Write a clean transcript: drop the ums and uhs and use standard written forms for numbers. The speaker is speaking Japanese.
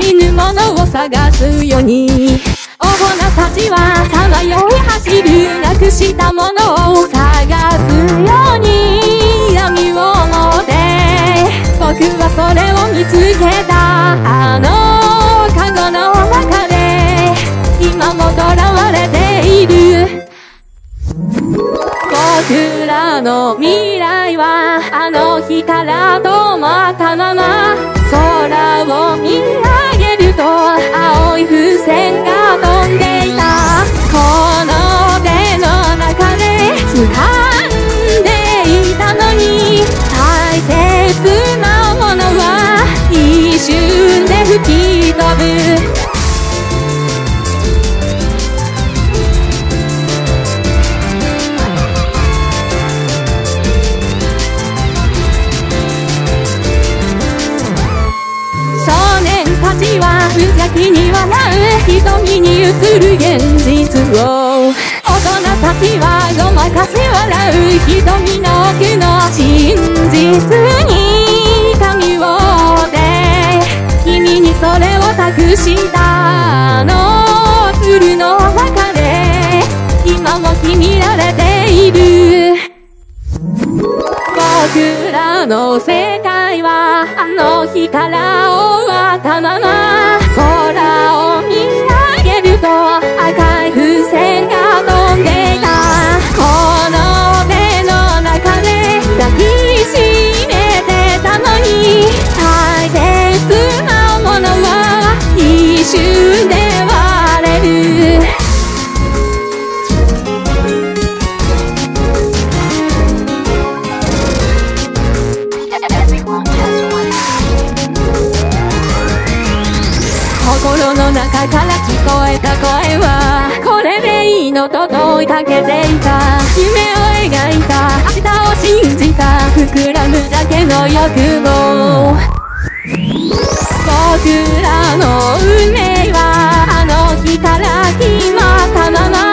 見ぬものを探すように大人たちはさまよい走るなくしたものを探すように闇を持って僕はそれを見つけたあのカゴの中で今も囚われている僕らの未来はあの日から止まったまま空を見上げると青い風船が飛んでいたこの手の中で掴んでいたのに大切なものは一瞬で吹き飛ぶ無邪気に笑う瞳に映る現実を大人たちはごまかし笑う瞳の奥の真実に髪を折って君にそれを託したあの鶴の中で今も秘められている僕らの世界はあの日から終わったまま空を見上げると赤い風船が飛んでいたこの手の中で抱きしめてたのに大切なものは一瞬で割れる心の中から聞こえた声はこれでいいのと問いかけていた夢を描いた明日を信じた膨らむだけの欲望僕らの運命はあの日から決まったまま